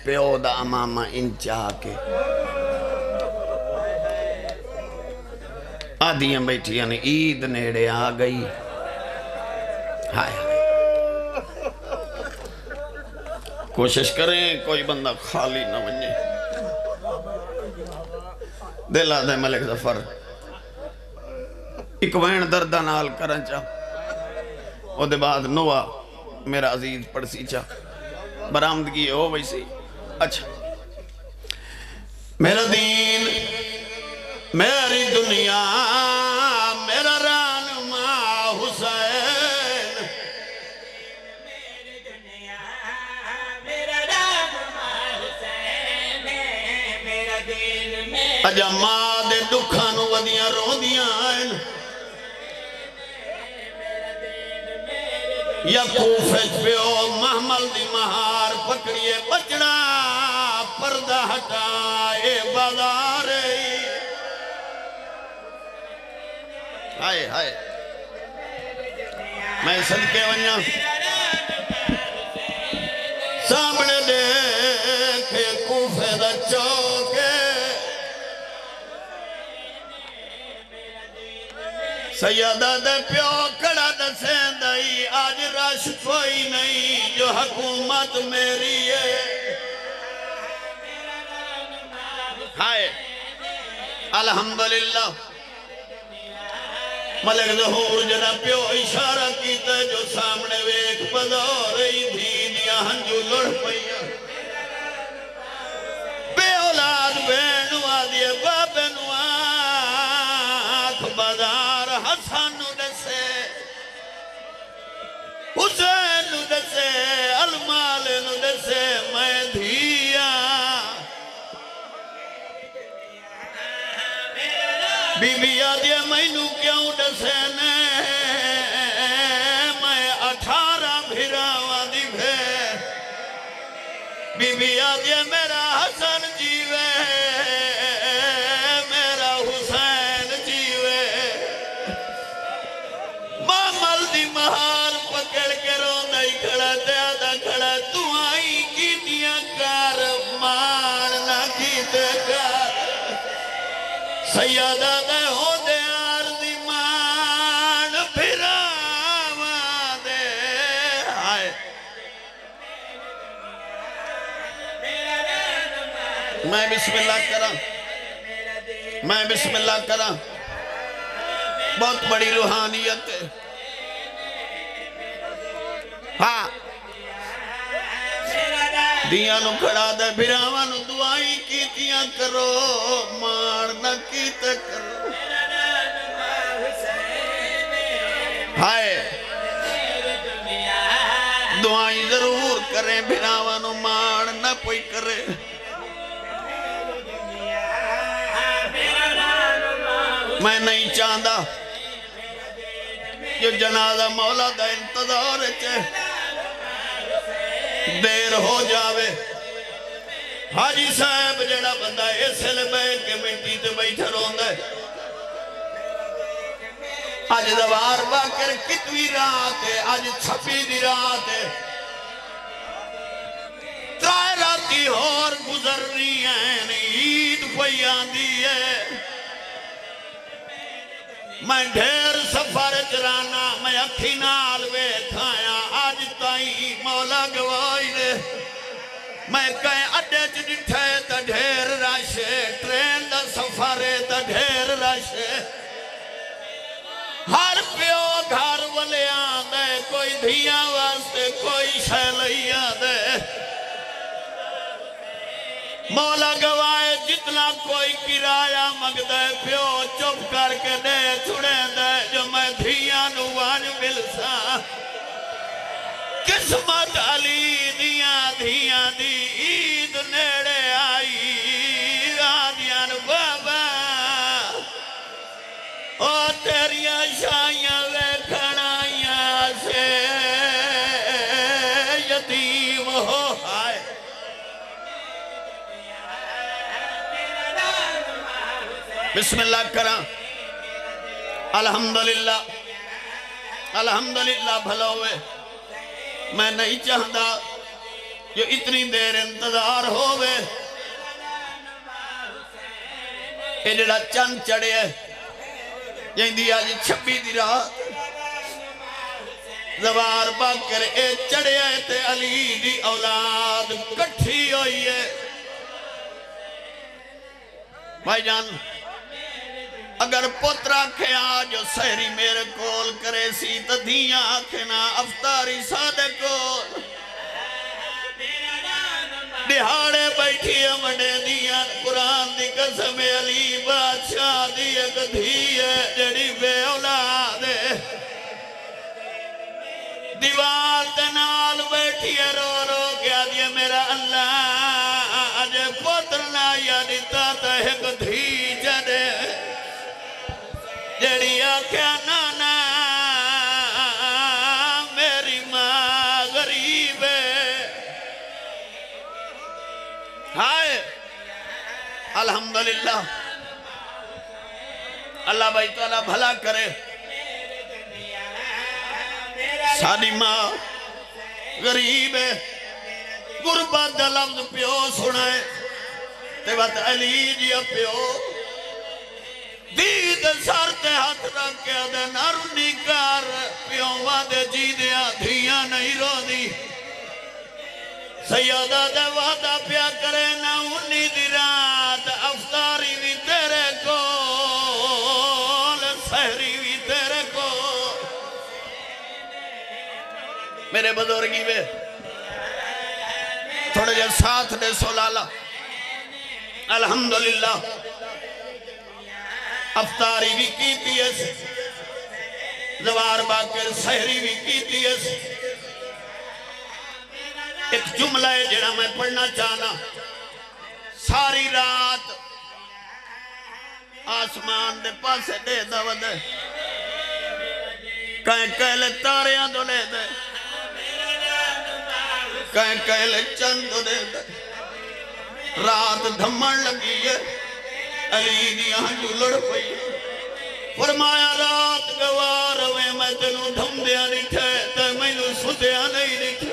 پیو دا امامہ ان چاہ کے آدھیاں بیٹھی یعنی عید نیڑے آ گئی ہائے کوشش کریں کوئی بندہ خالی نہ بنجے دل آدھے ملک ظفر ایک وین دردہ نال کرن چاہ او دے بعد نوہ میرا عزیز پڑسی چاہ برآمدگی ہو ویسی اچھا میرا دین میری دنیا میرا رہنما حسین میری دنیا میرا رہنما حسین میرا دین اجا ماں دے دکھانو ودیاں رو دیاں آئین یا کوفت پیو محمل دی مہار پکڑیے بچڑا پردہ ہٹائے بازارے ہائے ہائے میں صدقے ونیا سامنے دیکھے کوفے دا چوکے سیدہ دے پیو کڑا دسیں دائی آج رش کوئی نہیں جو حکومت میری ہے ہائے الحمدللہ ملک ظہور جنا پیو اشارہ کیتا جو سامنے ویک پدا رہی تھی دیا ہنجو لڑ پیا بے اولاد بینو آدھیے بابنو آنکھ بازار حسن دسے حسین دسے المال دسے میں دھیا بی بی آدھے مینو کیوں دسینے میں 18 بھیراوہ دی بھیر بی بی آدھے میرا حسن جیوے میرا حسین جیوے مامل دی مہار پکڑ کے روندائی کھڑا دیادہ کھڑا تو آئی کی دیا کار مارنا کی دے کار سیادہ دے ہو دے آرزی مان پھراوا دے آئے میں بسم اللہ کرا میں بسم اللہ کرا بہت بڑی روحانیت ہے ہاں دیاں نو کھڑا دے بھراواں نو دعائی کیتیاں کرو مارنا کیتے کرو ہائے دعائی ضرور کریں بھراواں نو مارنا کوئی کرے میں نہیں چاہتا جو جنازہ مولا دا انتظار ہے دیر ہو جاوے حاجی صاحب جڑا بندہ ایسے لے بیٹھ کے مٹی تے بیٹھا روندہ ہے آج دوار باکر کتوی رات ہے آج چھپی دی رات ہے ترائے راتی اور گزر رہی ہیں عید کوئی آندھی ہے میں ڈھیر سفر چرانا میں اکھی نال وے کھایا آج تائی مولا گوائی دے میں کہیں اڈے چڑھے تا ڈھیر راشے ٹرین دا سفرے تا ڈھیر راشے ہر پیو گھر والے آندے کوئی دھیاں واسطے کوئی شیلئی آندے مولا گوائے جتنا کوئی کرایہ مگدے پیو چپ کر کے دے چھڑے دے جو میں دھیاں نواج ملسا قسمت علی دھیاں دی عید نیڑے آئی آدیاں بابا او تیریاں شائیاں ویکھنائیاں سے یتیم ہو آئے بسم اللہ کرا الحمدللہ الحمدللہ بھلا ہوئے میں نہیں چاہتا جو اتنی دیر انتظار ہوئے یہ جڑا چند چڑھے ہے جہندی آج 26 دی رات زوار باکر اے چڑھے ہے تے علی دی اولاد کٹھی ہوئی ہے بھائی جان اگر پترہ کھے آج سہری میرے کول کرے سی تدھیاں آکھنا افطاری سادے کول دہاڑے بیٹھی امڑے دیا قرآن دی قسم علی بادشاہ دی ایک دھی ہے جڑی بے اولاد ہے دیوار دنال بیٹھی ہے رو رو کیا دیا میرا اللہ آج پترنا یا دیتا تا ایک دھی جڑے جڑی آکھیا نانا میری ماں غریب ہے ہائے الحمدللہ اللہ بھائی تعالیٰ بھلا کرے ساری ماں غریب ہے غربت دا لفظ پیو سنائے تے وقت علی جی پیو دید سر تے ہاتھ رکھ کے دے نرمی کر پیو وعدے جی دیا دھیاں نہیں رو دی سیدہ دے وعدہ پیا کرے نہ انی دی رات افطاری بھی تیرے کول سہری بھی تیرے کول میرے بزرگی میں تھوڑے جب ساتھ دے سولالا الحمدللہ افطاری بھی کیتی ہے زوار باکر سہری بھی کیتی ہے ایک جملہ ہے جڑا میں پڑھنا چاہنا ساری رات آسمان دے پاسے دے دود ہے کہیں کہلے تاریاں دو لے دے کہیں کہلے چند دو لے دے رات دھمڑ لگی ہے علی دی آنجو لڑ پئی فرمایا رات گوار ہوئے میں تنوں دھم دیا نٹھے تے میں نو سدیا نہیں نٹھے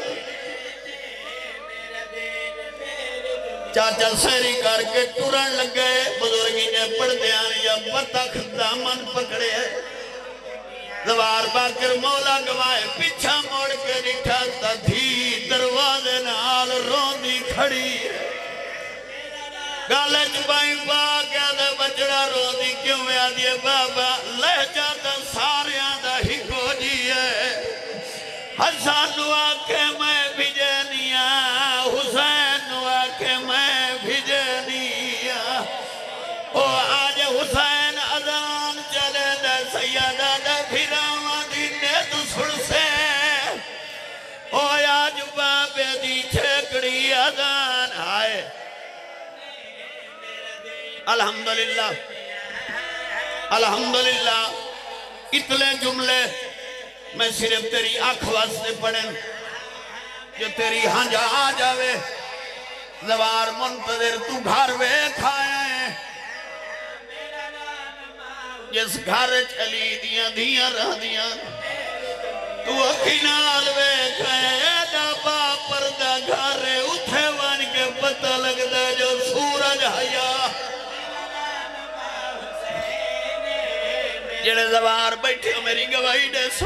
چاچا سہری کر کے ٹورن لگ گئے بزرگی نے پڑھ دیا یا بطخ دامن پکڑے زوار باکر مولا گوائے پیچھا موڑ کے نٹھا تا دھی دروازے نال روندی کھڑی گالج بائی با کیا دے بچڑا روندی کیوں میں آدھیے بابا لہجہ دا ساریاں دا ہی کو جی ہے حسان نو آکھے میں بھیجنیا حسین نو آکھے میں بھیجنیا او آج حسین اذان چلے دے سیدہ دے پھراواں دی نیت سڑ سے او آج بابے دی چھکڑی اذان آئے الحمدللہ الحمدللہ اتنے جملے میں صرف تیری آنکھ واسطے پڑھیں جو تیری ہنجا آ جاوے زوار منتظر تو گھر وے کھائے جس گھر چلی دیاں دیاں رہ دیاں تو اکھی نال وے کھائے ڈابا پردہ گھر اتھے وان کے پتہ لگ دا جو سورج حیا جڑے زوار بیٹھے ہو میری گواہی دے سو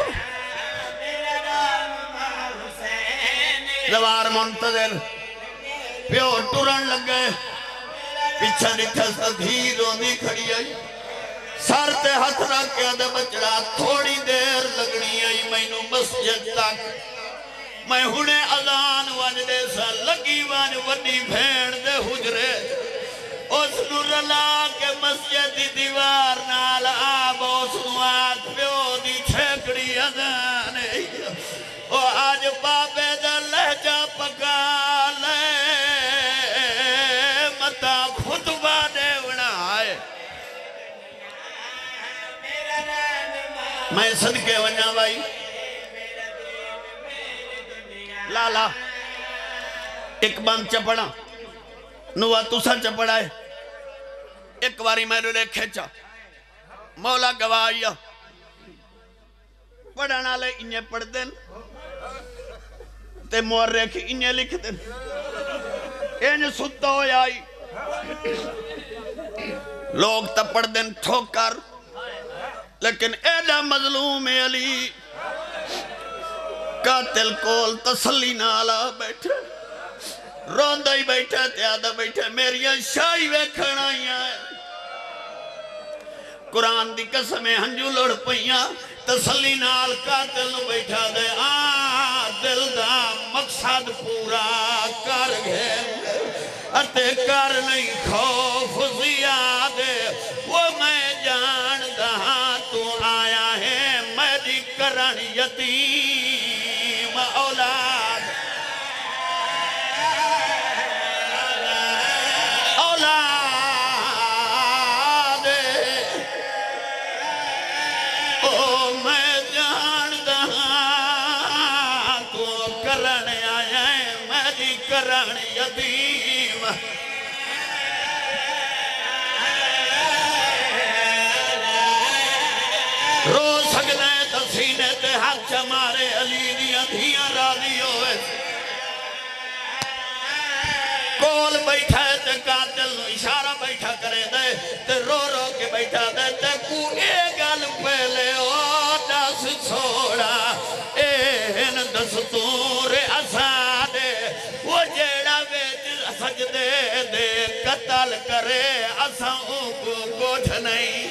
زوار منتظر پیو ٹورن لگ گئے پیچھا نٹھا سا دھی روندی کھڑی آئی سار تے ہاتھ رکھ کے آدھا بچڑا تھوڑی دیر لگنی آئی میں نو مسجد تک میں ہونے اذان وانجدے سا لگی وانج وڈی بھیڑ دے حجرے اس نو رلا کے مسجد دی دیوار نال آب اس نو آت پیو دی چھکڑی اذان او آج بابے دا لہجہ پکا لے متا خطبہ دیونا آئے میں صدقے ونیا بھائی لالا ایک بند چپڑا نوہ تُسا چپڑا ہے ایک باری میں نے کھیچا مولا گواہیا پڑھنا لے انہیں پڑھ دیں تے مورخ انہیں لکھ دیں انہیں ستا ہو آئی لوگ تپڑ دیں ٹھوکر لیکن ایڈا مظلوم علی قاتل کول تسلی نالا بیٹھے روندہ ہی بیٹھے تیادہ بیٹھے میریاں شاہی ویکھن آئیاں قرآن دی قسمیں ہنجو لڑ پئیاں تسلی نال قاتل نو بیٹھا دے دل دا مقصد پورا کر گئے اتے کر نہیں خوف زیادے وہ میں جان دہاں تو آیا ہے میری کرن یتیم اولاد او میں جان دہاں تو کرن آیا ہے میری کرن یتیم رو سکتا ہے تو سینے تے ہاتھ چمارے علی دیا دھیاں راضی ہوئے کول بیٹھا ہے تے قاتل نو اشارہ بیٹھا کرے دے تے رو رو کے بیٹھا دے تے کو اے گل پہلے او دس چھوڑا این دستور اسادے وہ جیڑا بیچ سجدے دے قتل کرے اساں کو کچھ نہیں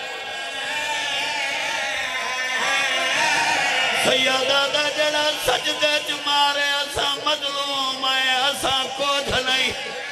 سیدہ دا جڑا سجدے چمارے اساں مظلوم ہے اساں کچھ نہیں